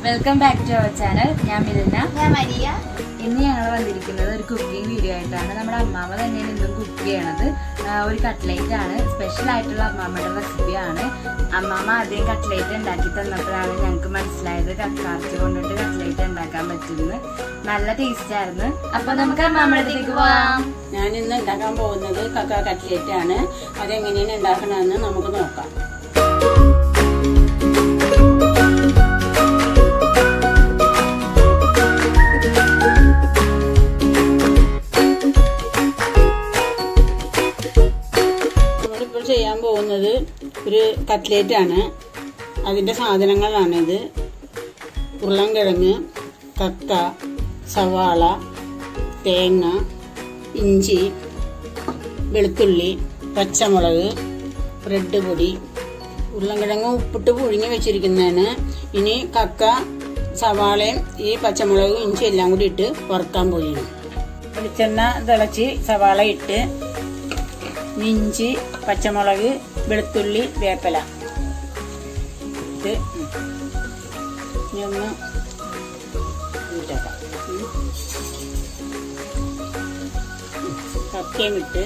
Welcome back to our channel. ഞാൻ മിലിന. ഞാൻ Maria. ഇന്ന് ഞങ്ങൾ വന്നിരിക്കുന്നത് ഒരു കുക്കിംഗ് വീഡിയോ ആയിട്ടാണ്. നമ്മുടെ അമ്മാമ്മ തന്നെയാണ് ഇന്നും കുക്ക് ചെയ്യണത്. ഒരു കട്ട്ലേറ്റ് ആണ്, സ്പെഷ്യൽ ആയിട്ടുള്ള അമ്മാമ്മയുടെ റെസിപ്പിയാണ്. അമ്മാമ്മ ആദ്യം കട്ട്ലേറ്റ് ഉണ്ടാക്കി തന്നപ്പോഴാണ് ഞങ്ങൾക്ക് മനസ്സിലായത് കക്കാർച്ചി കൊണ്ടിട്ട് കട്ട്ലേറ്റ് ഉണ്ടാക്കാൻ പറ്റുമെന്ന്. നല്ല ടേസ്റ്റ് ആയിരുന്നു. അപ്പൊ നമുക്ക് അമ്മാമ്മയുടെ അടുത്തേക്ക് പോവാം. ഞാൻ ഇന്ന് ഉണ്ടാക്കാൻ പോകുന്നത് കക്ക കട്ട്ലേറ്റ് ആണ്. അതെങ്ങനെയാണ് ഉണ്ടാക്കണമെന്ന് നമുക്ക് നോക്കാം. നമ്മളിപ്പോൾ ചെയ്യാൻ പോകുന്നത് ഒരു കട്ട്ലേറ്റ് ആണ്. അതിൻ്റെ സാധനങ്ങളാണിത്: ഉരുളൻകിഴങ്ങ്, കക്ക, സവാള, തേങ്ങ, ഇഞ്ചി, വെളുത്തുള്ളി, പച്ചമുളക്, ബ്രെഡ് പൊടി. ഉരുളൻകിഴങ്ങ് ഉപ്പിട്ട് പുഴുങ്ങി വെച്ചിരിക്കുന്നതാണ്. ഇനി കക്ക, സവാളയും ഈ പച്ചമുളകും ഇഞ്ചി എല്ലാം കൂടി ഇട്ട് വറുക്കാൻ പോവുകയാണ്. വെളിച്ചെണ്ണ തിളച്ച് സവാള ഇട്ട് ഇഞ്ചി, പച്ചമുളക്, വെളുത്തുള്ളി, വേപ്പില ഇട്ട് ഇനി ഒന്ന് ഊറ്റാക്കാം. കക്കയും ഇട്ട്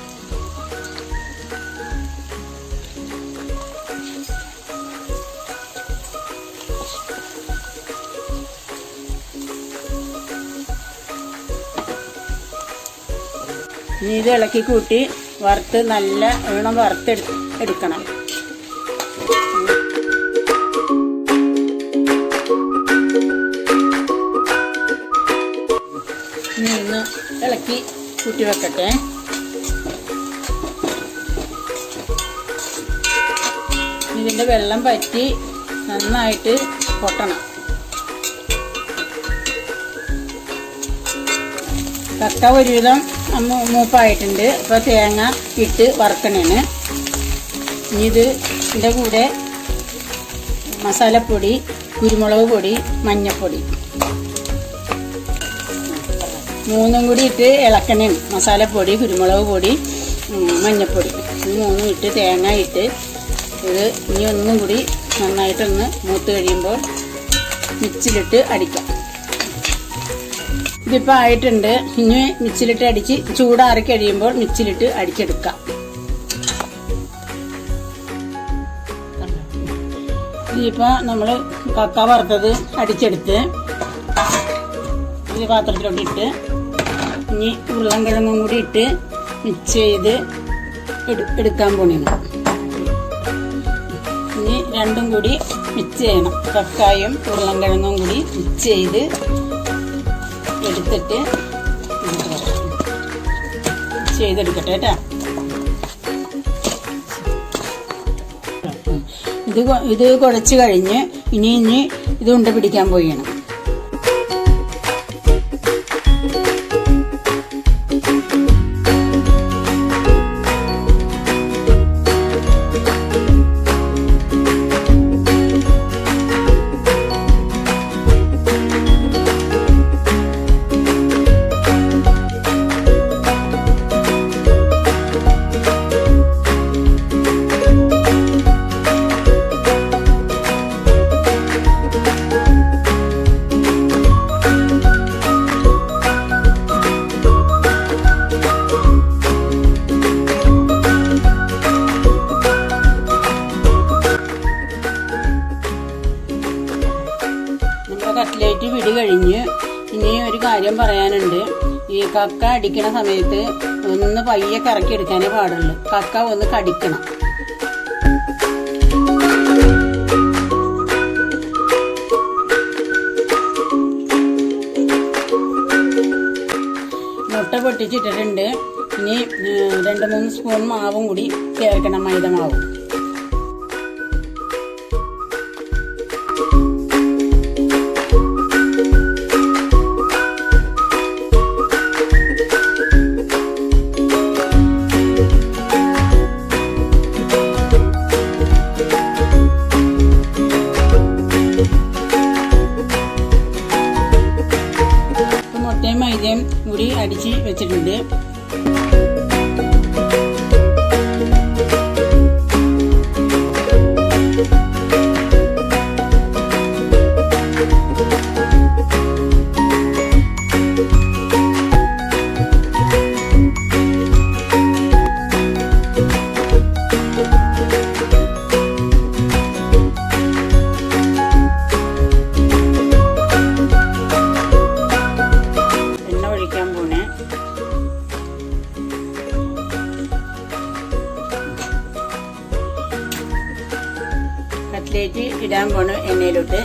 ഇനി ഇത് ഇളക്കി കൂട്ടി വറുത്ത് നല്ല എണ്ണം വറുത്തെടുക്കണം. ഇനി ഒന്ന് ഇളക്കി കൂട്ടി വെക്കട്ടെ. ഇതിന്റെ വെള്ളം പറ്റി നന്നായിട്ട് പൊട്ടണം. കക്ക ഒരുവിധം മൂപ്പായിട്ടുണ്ട്. അപ്പോൾ തേങ്ങ ഇട്ട് വറുക്കണേന്. ഇനി ഇതിൻ്റെ കൂടെ മസാലപ്പൊടി, കുരുമുളക് പൊടി, മഞ്ഞൾപ്പൊടി മൂന്നും കൂടി ഇട്ട് ഇളക്കണേ. മസാലപ്പൊടി, കുരുമുളക് പൊടി, മഞ്ഞൾപ്പൊടി ഇത് മൂന്നും ഇട്ട് തേങ്ങ ഇട്ട് ഇത് ഇനി ഒന്നും കൂടി നന്നായിട്ടൊന്ന് മൂത്ത് കഴിയുമ്പോൾ മിക്സിയിലിട്ട് അടിക്കാം. ഇതിപ്പോൾ ആയിട്ടുണ്ട്. ഇനി മിക്സിയിലിട്ട് അടിച്ച് ചൂടാറി കഴിയുമ്പോൾ മിക്സിയിലിട്ട് അടിച്ചെടുക്കാം. ഇതിപ്പോൾ നമ്മൾ കക്ക വറുത്തത് അടിച്ചെടുത്ത് ഈ പാത്രത്തിലോട്ടിട്ട് ഇനി ഉരുളൻകിഴങ്ങും കൂടി ഇട്ട് മിക്സ് ചെയ്ത് എടുക്കാൻ പോണേണ്. ഇനി രണ്ടും കൂടി മിക്സ് ചെയ്യണം. കക്കായും ഉരുളൻകിഴങ്ങും കൂടി മിക്സ് ചെയ്ത് എടുത്തിട്ട് ചെയ്തെടുക്കട്ടെ കേട്ടാ. ഇത് കുഴച്ച് കഴിഞ്ഞ് ഇനി ഇത് ഉണ്ട പിടിക്കാൻ പോവുകയാണ്. കട്ട്ലേറ്റ് പിടി കഴിഞ്ഞ് ഇനി ഒരു കാര്യം പറയാനുണ്ട്. ഈ കക്ക അടിക്കണ സമയത്ത് ഒന്ന് പയ്യെ കറക്കി എടുക്കാനേ പാടുള്ളൂ. കക്ക ഒന്ന് കടിക്കണം. മുട്ട പൊട്ടിച്ചിട്ടിട്ടുണ്ട്. ഇനി 2-3 സ്പൂൺ മാവും കൂടി ചേർക്കണം, മൈദ മാവും. മുട്ടയും മൈദയും കൂടി അടിച്ച് വെച്ചിട്ടുണ്ട്. കട്ട്ലേറ്റ് ഇടാൻ പോണു എണ്ണയിലോട്ട്.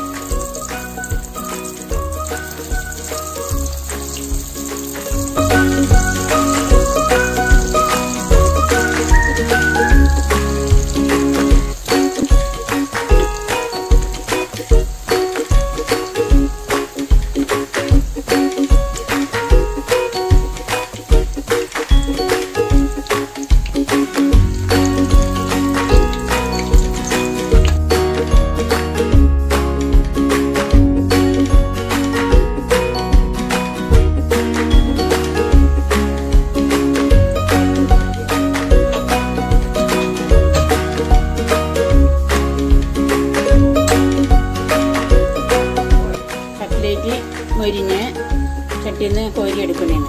മൊരിഞ്ഞ് ചട്ടിയിൽ നിന്ന് കോരിയെടുക്കണേന്ന്.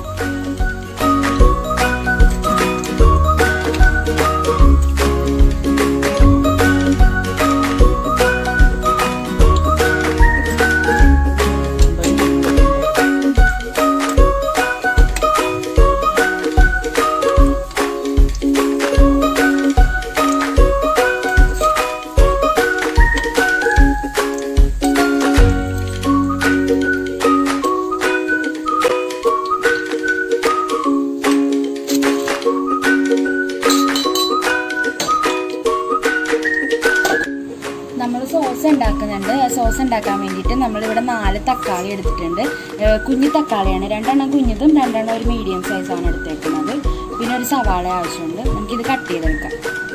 നമ്മൾ സോസ് ഉണ്ടാക്കുന്നുണ്ട്. സോസ് ഉണ്ടാക്കാൻ വേണ്ടിയിട്ട് നമ്മളിവിടെ 4 തക്കാളി എടുത്തിട്ടുണ്ട്. കുഞ്ഞു തക്കാളിയാണ്, 2 എണ്ണം കുഞ്ഞതും 2 എണ്ണം ഒരു മീഡിയം സൈസാണ് എടുത്തേക്കുന്നത്. പിന്നെ ഒരു സവാള ആവശ്യമുണ്ട്. നമുക്കിത് കട്ട് ചെയ്തെടുക്കാം.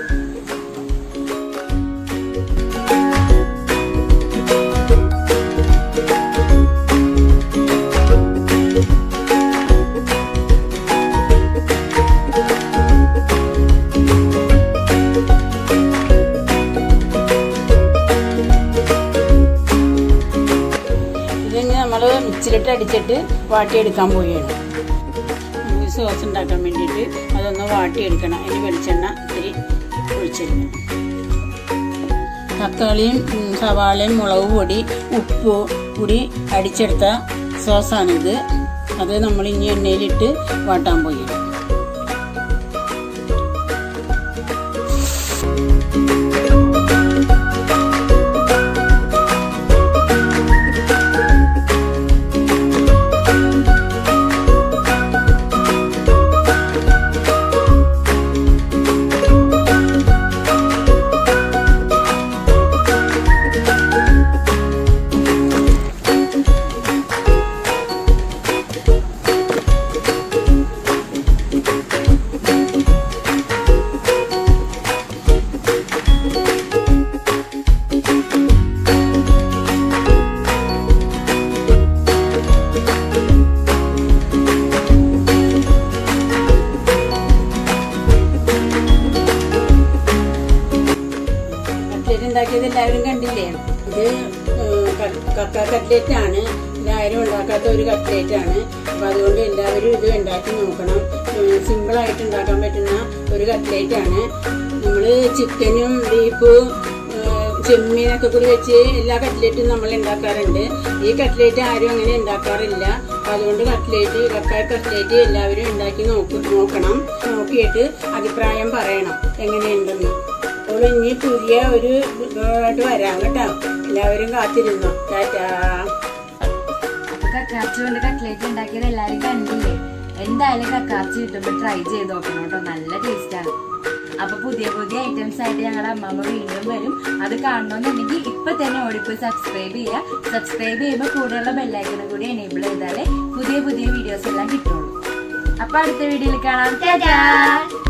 നമ്മൾ മിക്സിയിലിട്ട് അടിച്ചിട്ട് വാട്ടിയെടുക്കാൻ പോവുകയാണ്. സോസ് ഉണ്ടാക്കാൻ വേണ്ടിയിട്ട് അതൊന്ന് വാട്ടിയെടുക്കണം. അതിന് വെളിച്ചെണ്ണ ഇത്തിരി ഒഴിച്ചെടുക്കണം. തക്കാളിയും സവാളയും മുളക് പൊടി ഉപ്പ് കൂടി അടിച്ചെടുത്ത സോസാണിത്. അത് നമ്മൾ ഇനി എണ്ണയിലിട്ട് വാട്ടാൻ പോവുകയാണ്. ഉണ്ടാക്കിയത് എല്ലാവരും കണ്ടില്ലേ? ഇത് കക്ക കട്ട്ലേറ്റ് ആണ്. ഇതാരും ഉണ്ടാക്കാത്ത ഒരു കട്ട്ലേറ്റ് ആണ്. അപ്പൊ അതുകൊണ്ട് എല്ലാവരും ഇത് ഉണ്ടാക്കി നോക്കണം. സിമ്പിളായിട്ട് ഉണ്ടാക്കാൻ പറ്റുന്ന ഒരു കട്ട്ലേറ്റ് ആണ്. നമ്മള് ചിക്കനും ബീഫും ചെമ്മീനൊക്കെ കൂടി വെച്ച് എല്ലാ കട്ട്ലേറ്റും നമ്മൾ ഉണ്ടാക്കാറുണ്ട്. ഈ കട്ട്ലേറ്റ് ആരും അങ്ങനെ ഉണ്ടാക്കാറില്ല. അതുകൊണ്ട് കക്ക കട്ട്ലേറ്റ് എല്ലാവരും ഉണ്ടാക്കി നോക്കണം. നോക്കിയിട്ട് അഭിപ്രായം പറയണം എങ്ങനെയുണ്ടെന്ന്. അപ്പോൾ ഇനി പുതിയ ഒരു ഇതായിട്ട് വരാം കേട്ടോ. എല്ലാവരും കാത്തിരുന്നു. ടാറ്റാ. കക്കാച്ചി കൊണ്ട് കട്ട്ലേറ്റ് ഉണ്ടാക്കിയത് എല്ലാവരും കണ്ടില്ലേ? എന്തായാലും കക്കാച്ചി കിട്ടുമ്പോൾ ട്രൈ ചെയ്ത് നോക്കണം കേട്ടോ. നല്ല ടേസ്റ്റാണ്. അപ്പൊ പുതിയ പുതിയ ഐറ്റംസ് ആയിട്ട് ഞങ്ങളുടെ അമ്മമ്മ വീണ്ടും വരും. അത് കാണണമെന്നുണ്ടെങ്കിൽ ഇപ്പൊ തന്നെ ഓടിപ്പോയി സബ്സ്ക്രൈബ് ചെയ്യുക. സബ്സ്ക്രൈബ് ചെയ്യുമ്പോൾ കൂടെയുള്ള ബെല്ലൈക്കണും കൂടി എനേബിൾ ചെയ്താലേ പുതിയ പുതിയ വീഡിയോസ് എല്ലാം കിട്ടുള്ളൂ. അപ്പൊ അടുത്ത വീഡിയോയിൽ കാണാം. ടാറ്റാ.